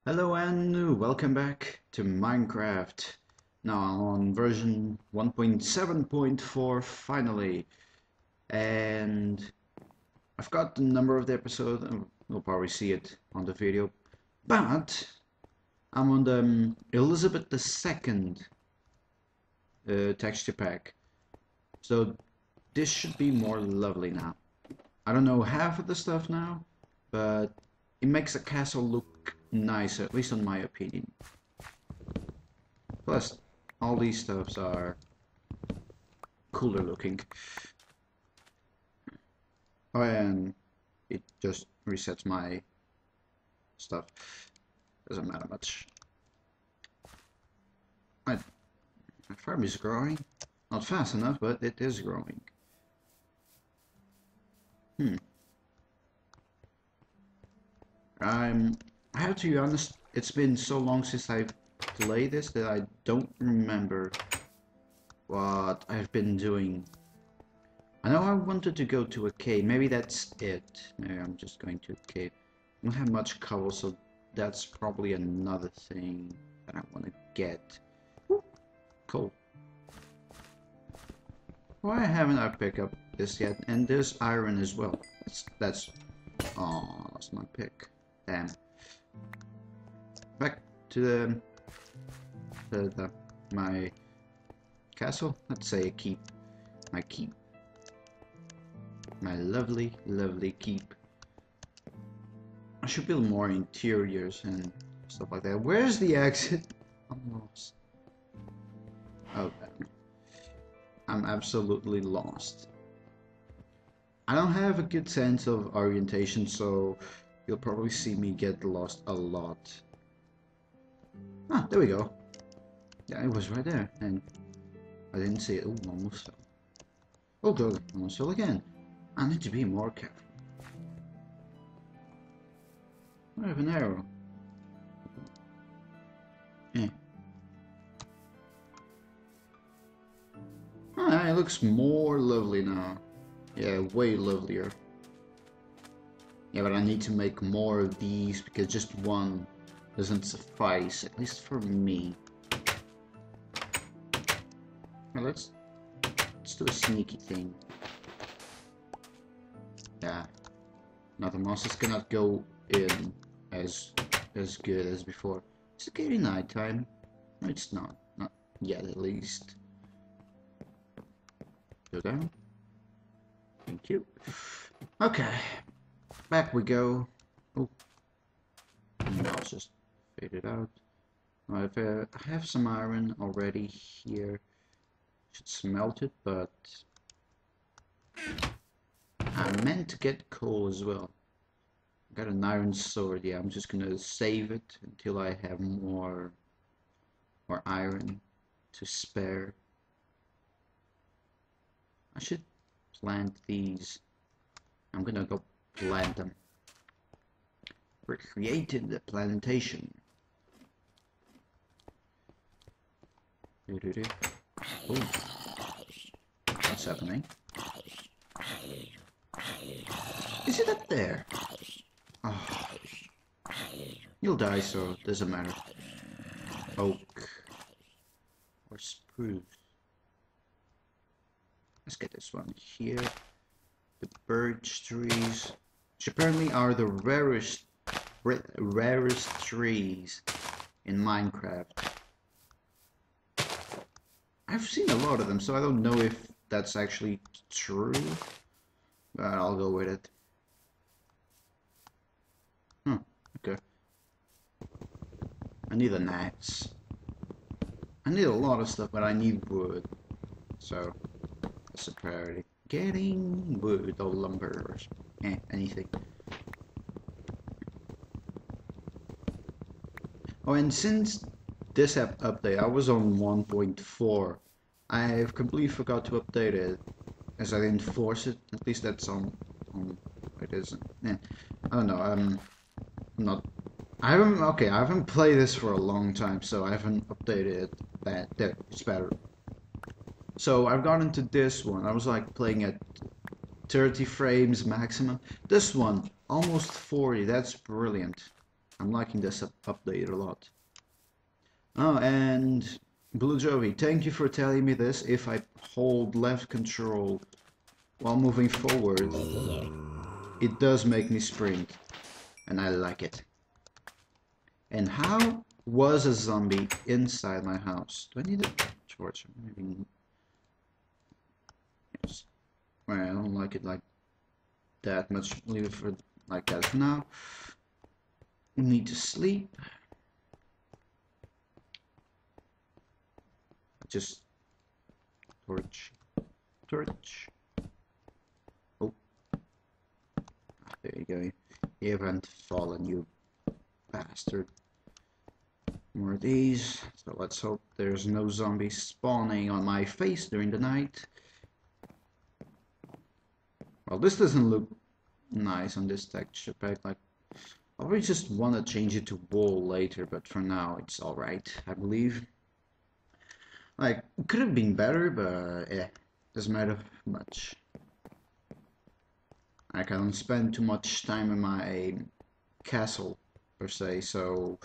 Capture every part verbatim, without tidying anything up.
Hello and welcome back to Minecraft. Now I'm on version one point seven point four finally, and I've got the number of the episode, and you'll probably see it on the video, but I'm on the um, Elizabeth the Second uh, texture pack, so this should be more lovely now. I don't know half of the stuff now, but it makes the castle look nicer, at least in my opinion. Plus, all these stuffs are cooler looking. Oh, and it just resets my stuff. Doesn't matter much. My, my farm is growing. Not fast enough, but it is growing. Hmm. I'm. I have to be honest. It's been so long since I've played this that I don't remember what I've been doing. I know I wanted to go to a cave. Maybe that's it. Maybe I'm just going to a cave. I don't have much cover, so that's probably another thing that I want to get. Woo. Cool. Why haven't I picked up this yet? And there's iron as well. That's that's. Oh, that's my pick. Damn. Back to the, the, the my castle. Let's say a keep. My keep. My lovely, lovely keep. I should build more interiors and stuff like that. Where's the exit? I'm lost. Oh, I'm absolutely lost. I don't have a good sense of orientation, so you'll probably see me get lost a lot. Ah, there we go. Yeah, it was right there, and I didn't see it. Oh, almost fell. Oh, good. Almost fell again. I need to be more careful. I have an arrow. Eh. Ah, it looks more lovely now. Yeah, way lovelier. Yeah, but I need to make more of these because just one doesn't suffice, at least for me. Now let's let's do a sneaky thing. Yeah. Now the monsters cannot go in as as good as before. Is it getting nighttime? No, it's not. Not yet, at least. Go down. Thank you. Okay. Back we go. Oh. No, it's just faded out. I've, uh, I have some iron already here. Should smelt it, but I meant to get coal as well. Got an iron sword. Yeah, I'm just gonna save it until I have more, more iron to spare. I should plant these. I'm gonna go plant them. We created the plantation. Doo -doo -doo. Oh, what's happening? Is it up there? Oh, you'll die, so it doesn't matter. Oak or spruce. Let's get this one here. The birch trees, which apparently are the rarest, rarest trees in Minecraft. I've seen a lot of them, so I don't know if that's actually true, but I'll go with it. Hmm, okay. I need an axe. I need a lot of stuff, but I need wood, so that's a priority. Getting wood or lumber or eh, anything. Oh, and since this app update, I was on one point four. I've completely forgot to update it, as I didn't force it. At least that's on. on it isn't. Yeah, I don't know. Um, I'm not. I haven't. Okay, I haven't played this for a long time, so I haven't updated it. That there, it's better. So I've gone into this one. I was like playing at thirty frames maximum. This one almost forty. That's brilliant. I'm liking this up update a lot. Oh, and Blue Joey, thank you for telling me this. If I hold left control while moving forward, it does make me sprint, and I like it. And how was a zombie inside my house? Do I need a torch? Maybe. Yes. Well, I don't like it like that much. Leave it for like that for now. Need to sleep. Just torch, torch. Oh, there you go. You haven't fallen, you bastard. More of these. So let's hope there's no zombies spawning on my face during the night. Well, this doesn't look nice on this texture pack. Like, I really just want to change it to wool later, but for now it's alright, I believe. Like, it could have been better, but yeah, doesn't matter much. Like, I don't spend too much time in my castle, per se, so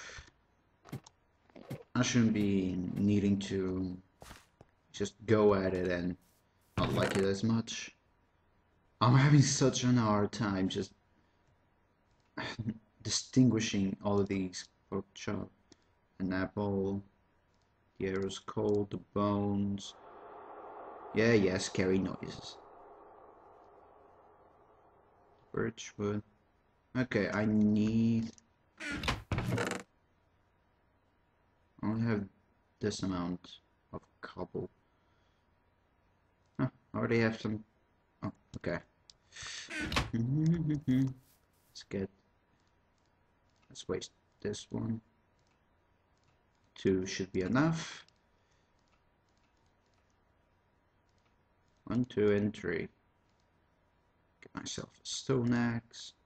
I shouldn't be needing to just go at it and not like it as much. I'm having such an hard time just distinguishing all of these. Pork chop, an apple, the arrow's cold, the bones. Yeah, yeah, scary noises. Birchwood. Okay, I need... I only have this amount of cobble. Huh, I already have some... Oh, okay. Let's get... Let's waste this one. Two should be enough. One, two, and three. Get myself a stone axe.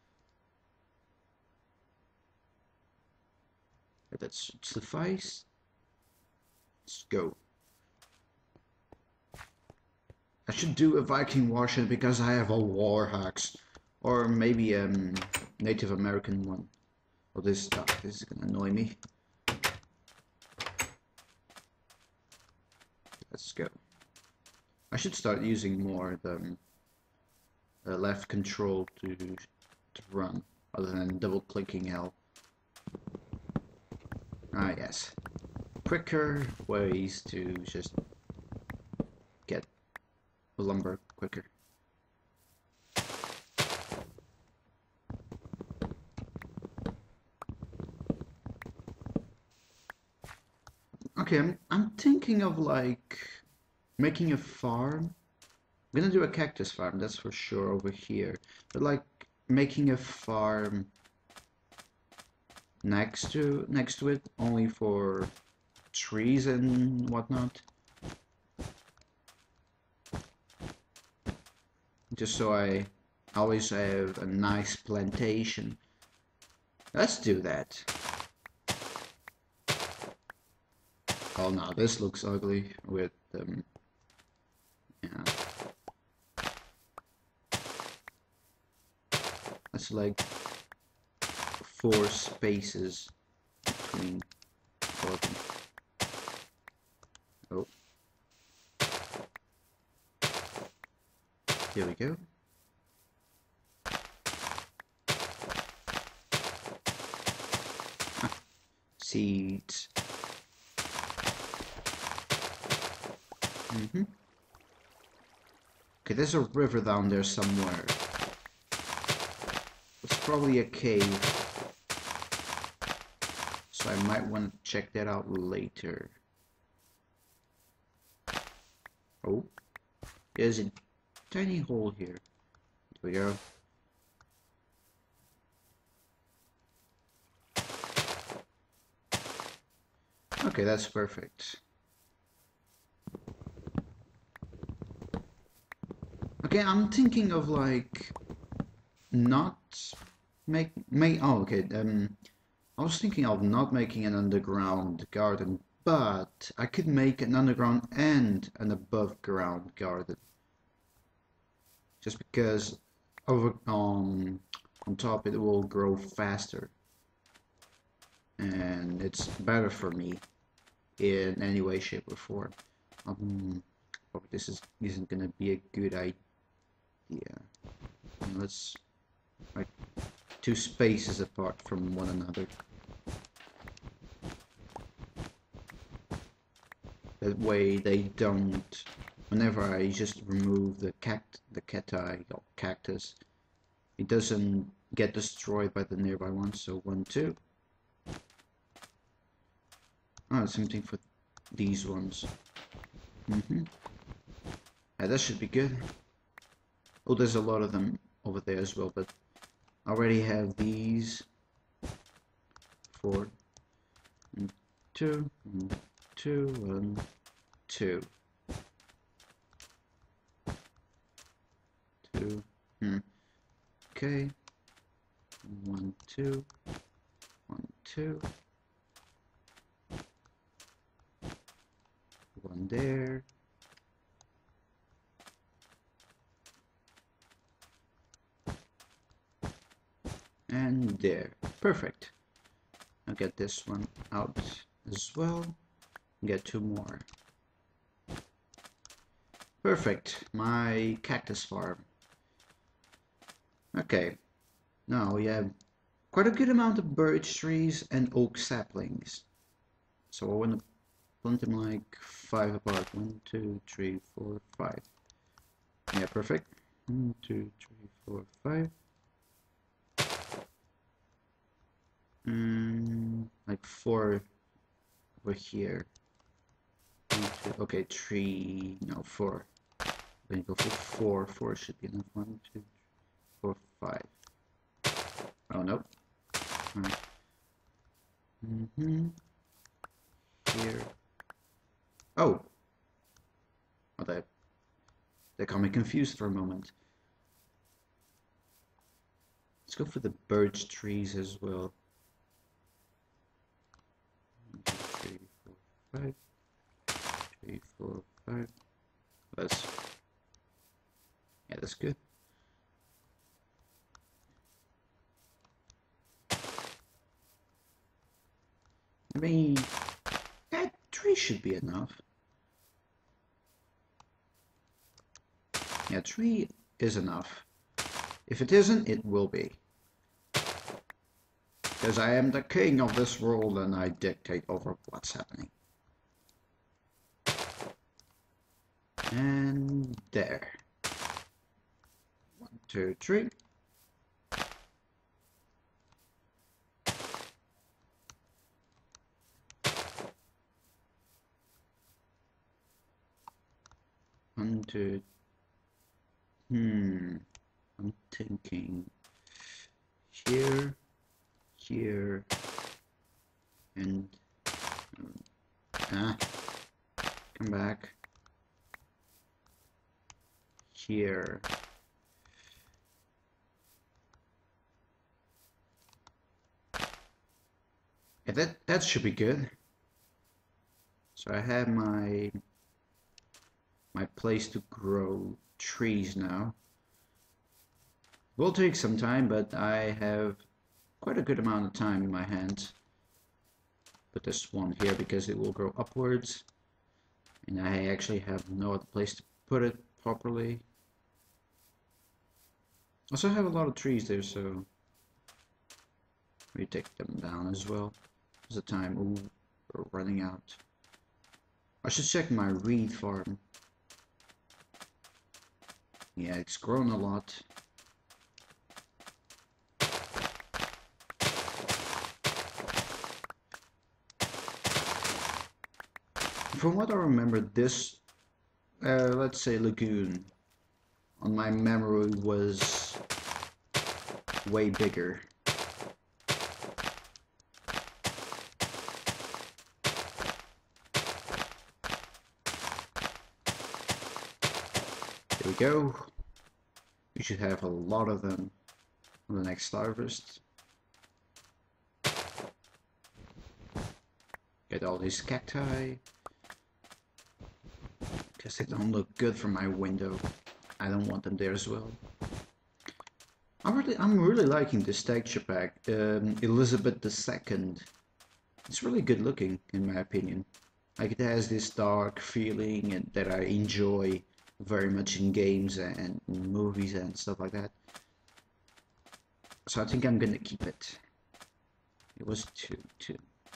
That should suffice. Let's go. I should do a Viking warship because I have a war axe, or maybe a um, Native American one. Oh, this stuff. This is gonna annoy me. Let's go. I should start using more the um, uh, left control to to run, other than double clicking L. Ah yes, quicker ways to just get lumber quicker. Okay, I'm, I'm thinking of like making a farm. I'm gonna do a cactus farm, that's for sure, over here. But like making a farm next to next to it, only for trees and whatnot. Just so I always have a nice plantation. Let's do that. Oh no, this looks ugly with um yeah. That's like four spaces between four of them. Oh. Here we go. Ah, seeds. Mm-hmm. Okay, there's a river down there somewhere. It's probably a cave. So I might want to check that out later. Oh, there's a tiny hole here. Here we go. Okay, that's perfect. Okay, I'm thinking of like not make make oh okay um I was thinking of not making an underground garden, but I could make an underground and an above ground garden. Just because over um on top it will grow faster. and it's better for me in any way, shape, or form. Um, oh, this is isn't gonna be a good idea. Let's like two spaces apart from one another. That way they don't. Whenever I just remove the cact the cacti or cactus, it doesn't get destroyed by the nearby ones. So one, two. Oh, something for these ones. Mm-hmm. Yeah, that should be good. Oh, there's a lot of them over there as well, but I already have these. Four, and two, and two, and two. Two. Hmm. Okay. One, two. One, two. One there. And there. Perfect. I'll get this one out as well. Get two more. Perfect. My cactus farm. Okay. Now we have quite a good amount of birch trees and oak saplings. So I want to plant them like five apart. One, two, three, four, five. Yeah, perfect. One, two, three, four, five. Mm, like four over here. One, two, okay, three, no, four. Then go for four. Four should be enough. One, two, three, four, five. Oh, nope. Right. Mm-hmm. Here. Oh! Oh, that, that got me confused for a moment. Let's go for the birch trees as well. One, two, three, four, five. Three, four, five. That's... Yeah, that's good. I mean, that tree should be enough. Yeah, tree is enough. If it isn't, it will be. Because I am the king of this world and I dictate over what's happening. And there. One, two, three. One, two. Hmm. I'm thinking here, here, and ah, come back here. Yeah, that that should be good. So I have my my place to grow trees now. Will take some time, but I have quite a good amount of time in my hands. Put this one here because it will grow upwards, and I actually have no other place to put it properly. Also have a lot of trees there, so we take them down as well. There's a time. Ooh, we're running out. I should check my reed farm. Yeah, it's grown a lot. From what I remember, this, uh, let's say lagoon, on my memory was way bigger. There we go. We should have a lot of them on the next harvest. Get all these cacti. Because they don't look good from my window. I don't want them there as well. I'm really, I'm really liking this texture pack. Um, Elizabeth the Second It's really good looking, in my opinion. Like, it has this dark feeling and that I enjoy very much in games and movies and stuff like that. So I think I'm gonna keep it. It was two, two.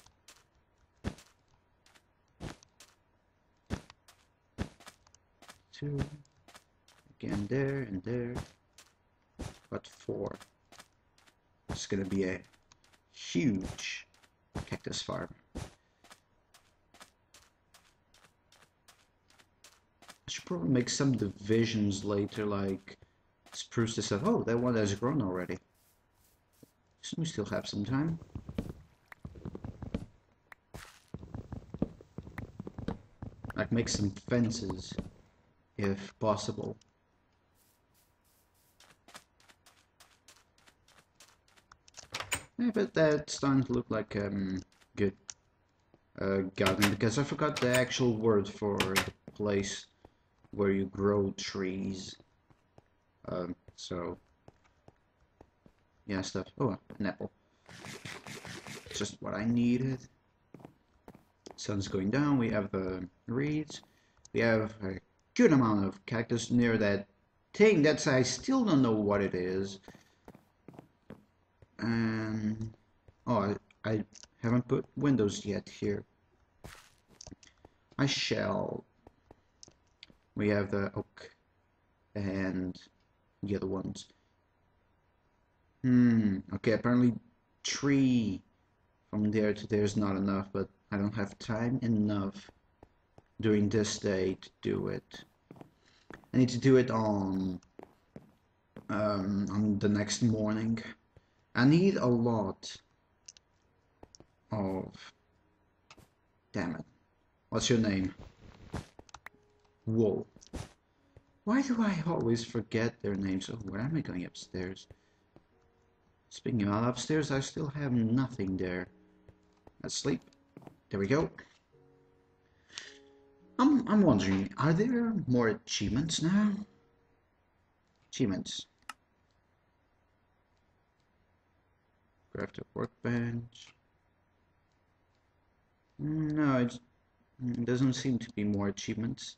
Two. Again there and there. But four. It's gonna be a huge cactus farm. I should probably make some divisions later, like spruce this up. Oh, that one has grown already. So we still have some time. Like make some fences, if possible. Yeah, but that's starting to look like um good uh, garden, because I forgot the actual word for the place where you grow trees. Um, so yeah, stuff. Oh, an apple. Just what I needed. Sun's going down. We have the uh, reeds. We have a good amount of cactus near that thing. That's I still don't know what it is. And oh, I, I haven't put windows yet here. I shall. We have the oak and the other ones. Hmm. Okay. Apparently, tree from there to there is not enough, but I don't have time enough during this day to do it. I need to do it on um, on the next morning. I need a lot of. Damn it! What's your name? Whoa. Why do I always forget their names? Oh, where am I going upstairs? Speaking of upstairs, I still have nothing there. Let's sleep. There we go. I'm I'm wondering, are there more achievements now? Achievements. Craft a workbench. No, it's, it doesn't seem to be more achievements.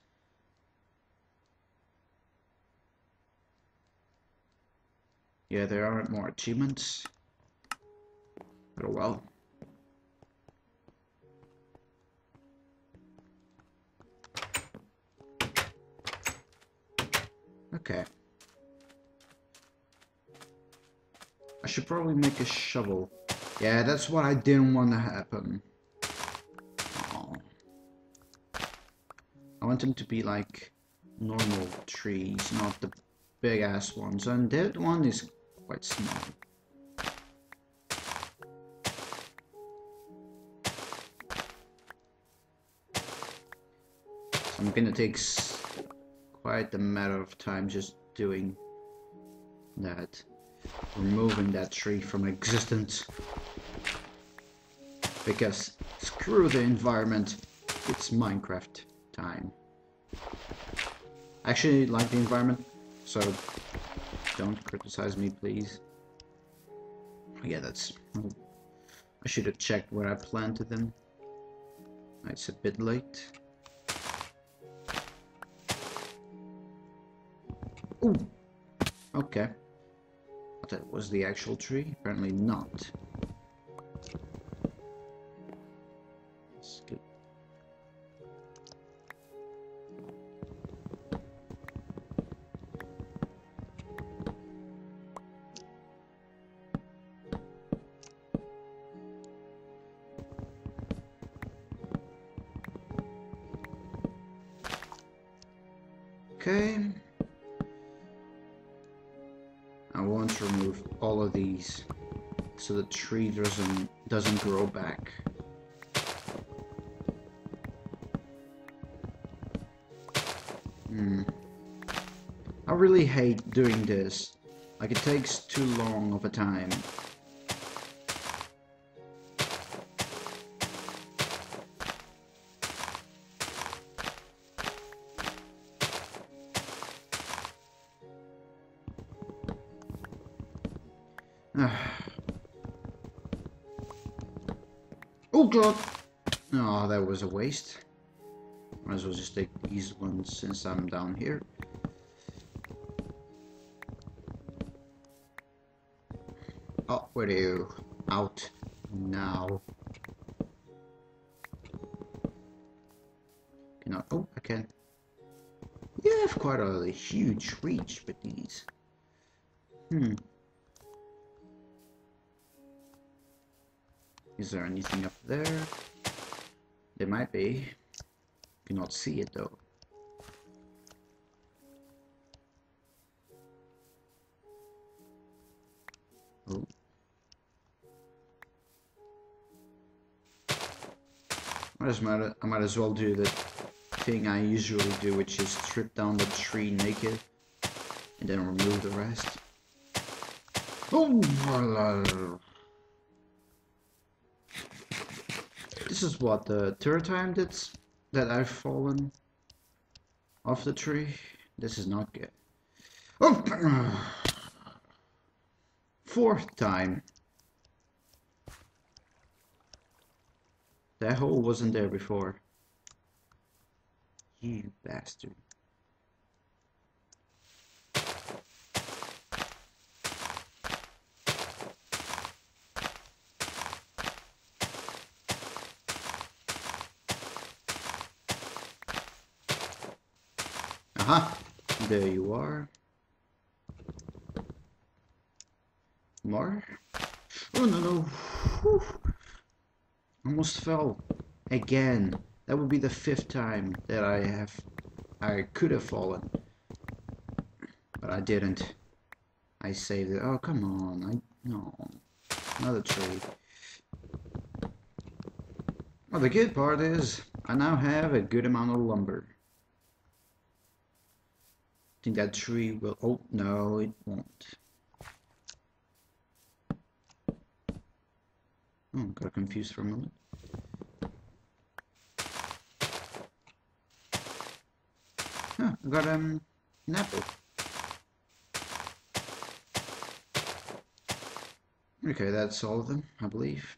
Yeah, there aren't more achievements. But oh well. Okay. I should probably make a shovel. Yeah, that's what I didn't want to happen. Oh. I want them to be like normal trees, not the big ass ones. And that one is quite small. So I'm gonna take quite a matter of time just doing that. Removing that tree from existence. Because screw the environment, it's Minecraft time. I actually like the environment, so don't criticize me, please. Yeah, that's... I should have checked where I planted them. It's a bit late. Ooh! Okay. That was the actual tree? Apparently not. That's good. Okay. I want to remove all of these so the tree doesn't doesn't grow back. Hmm. I really hate doing this. Like, it takes too long of a time. Oh god! Oh, that was a waste. Might as well just take these ones since I'm down here. Oh, where are you? Out now. Can I? Oh, I can. You have quite a huge reach with these. Hmm. Is there anything up there? There might be. Cannot see it though. Oh. I just might, I might as well do the thing I usually do, which is strip down the tree naked and then remove the rest. Oh, this is what the third time that's that I've fallen off the tree. This is not good. Oh, fourth time. That hole wasn't there before. You bastard. Aha! There you are. More? Oh no no! Whew. Almost fell again. That would be the fifth time that I have I could have fallen, but I didn't. I saved it. Oh come on! I no another tree. Well, the good part is I now have a good amount of lumber. I think that tree will. Oh no, it won't. Oh, got confused for a moment. Huh, I got um, an apple. Okay, that's all of them, I believe.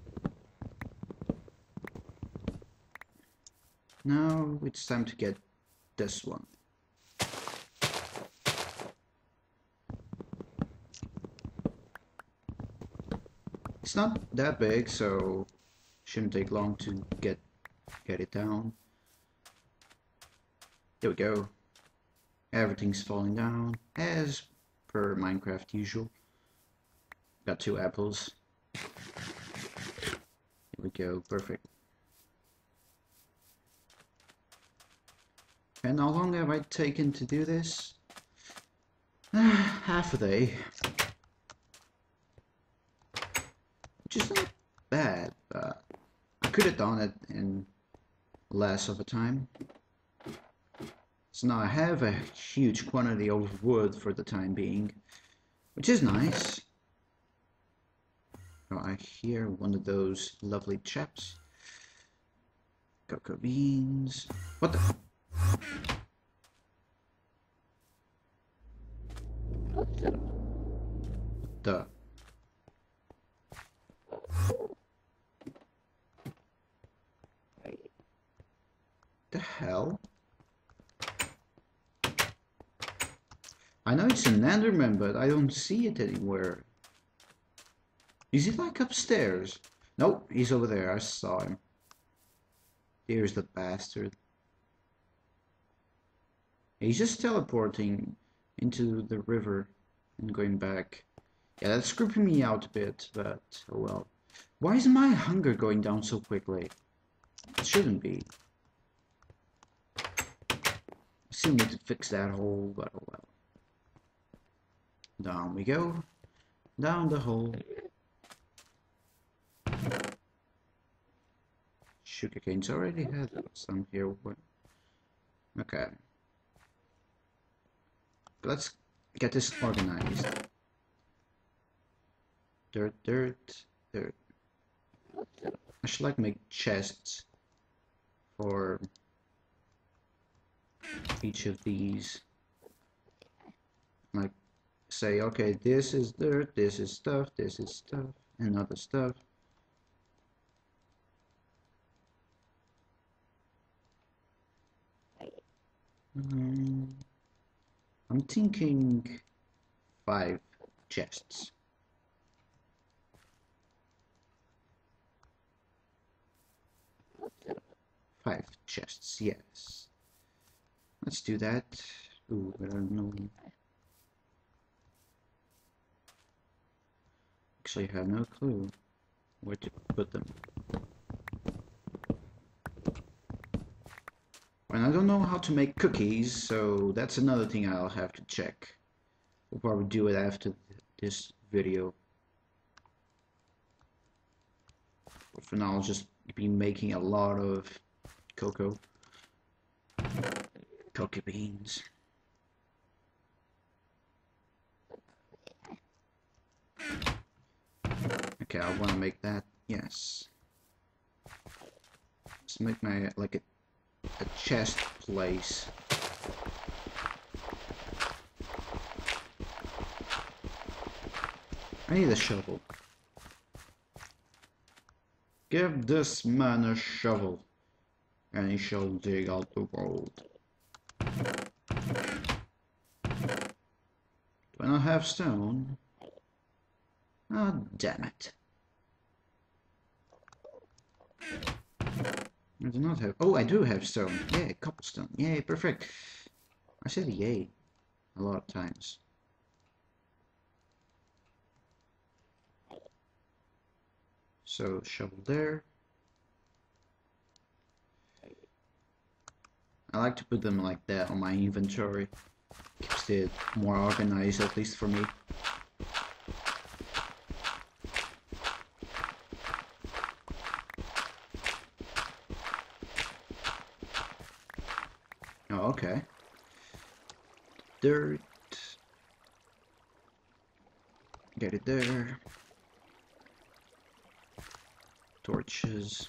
Now it's time to get this one. It's not that big, so shouldn't take long to get get it down. There we go. Everything's falling down as per Minecraft usual. Got two apples. Here we go, perfect. And how long have I taken to do this? Half a day. Which is not bad, but I could have done it in less of a time. So now I have a huge quantity of wood for the time being, which is nice. Oh, I hear one of those lovely chaps. Cocoa beans. What the? What the? The hell? I know it's an Enderman, but I don't see it anywhere. Is he like upstairs? Nope, he's over there. I saw him. Here's the bastard. He's just teleporting into the river and going back. Yeah, that's creeping me out a bit, but oh well. Why is my hunger going down so quickly? It shouldn't be. I still need to fix that hole, but oh well. Down we go. Down the hole. Sugarcane's already had some here. Okay. Let's get this organized. Dirt, dirt, dirt. I should like make chests for each of these. Like say, okay, this is dirt, this is stuff, this is stuff, and other stuff. Um, I'm thinking five chests. Five chests, yes. Let's do that. Ooh, I don't know. Actually, I have no clue where to put them. And I don't know how to make cookies, so that's another thing I'll have to check. We'll probably do it after this video. But for now, I'll just be making a lot of cocoa. Cocoa beans. Okay, I want to make that. Yes. Let's make my like a a chest place. I need a shovel. Give this man a shovel, and he shall dig out the world. Do I not have stone? Oh, damn it. I do not have. Oh, I do have stone. Yay, cobblestone. Yay, perfect. I said yay a lot of times. So, shovel there. I like to put them like that on my inventory. Keeps it more organized, at least for me. Oh, okay. Dirt. Get it there. Torches.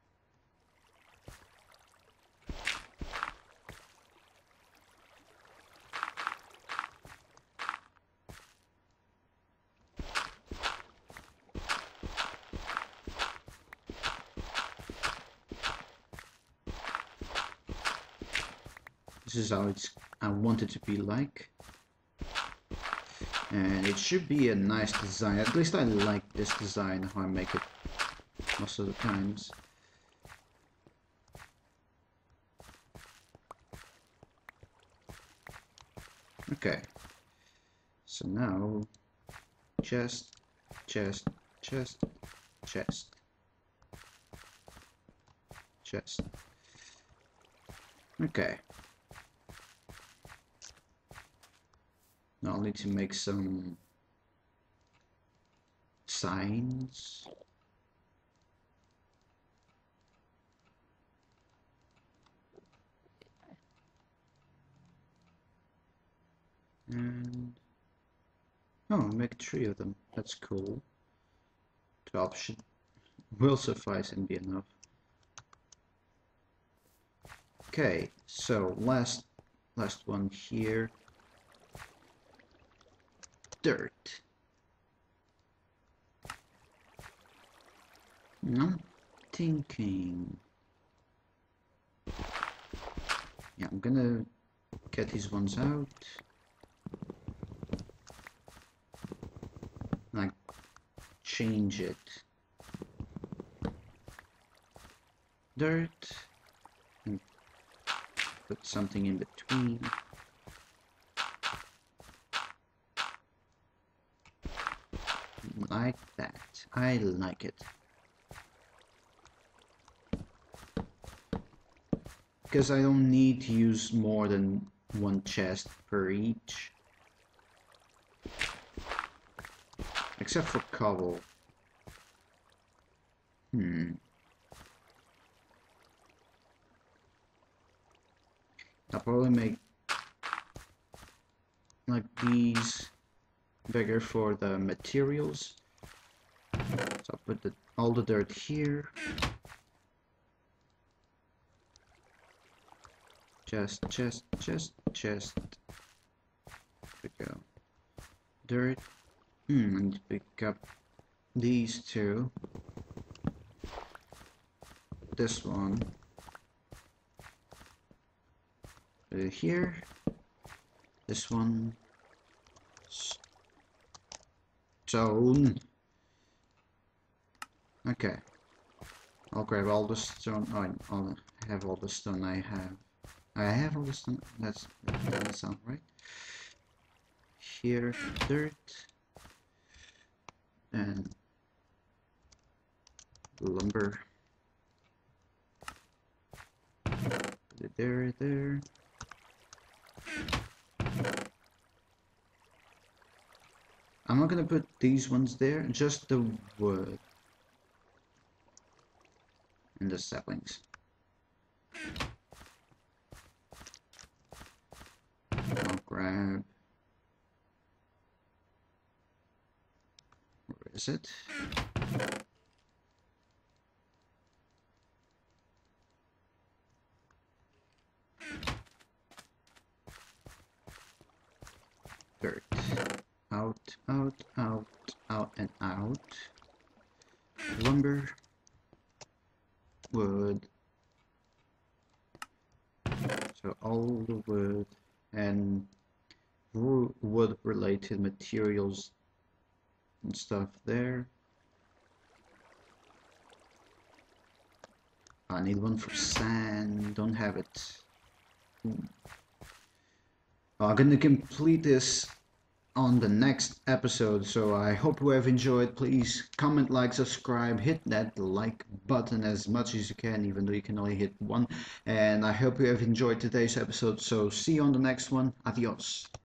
This is how it's I want it to be like. And it should be a nice design. At least I like this design, how I make it most of the times. Okay. So now chest, chest, chest, chest, chest. Okay. Now I'll need to make some signs. And oh, make three of them. That's cool. Twelve should will suffice and be enough. Okay, so last last one here. Dirt. I'm thinking. Yeah, I'm gonna get these ones out. Like change it. Dirt. And put something in between. Like that. I like it. Because I don't need to use more than one chest per each. Except for cobble. Hmm. I'll probably make like these bigger for the materials. So I'll put the, all the dirt here. Chest, chest, chest, chest. There we go. Dirt. Hmm, and pick up these two. This one. Put uh, here. This one. Stone. Okay. I'll grab all the stone. Oh, I'll have all the stone I have. I have all the stone. That's, that doesn't sound right. Here, dirt. And lumber. Put it there, there. I'm not gonna put these ones there, just the wood. And the saplings. I'll grab. Where is it? Dirt. Out, out, out, out, and out. Lumber. Wood. So all the wood and wood related materials and stuff there. I need one for sand, don't have it. Hmm. I'm gonna complete this on the next episode, so I hope you have enjoyed. Please comment, like, subscribe, hit that like button as much as you can, even though you can only hit one. And I hope you have enjoyed today's episode, so see you on the next one. Adios.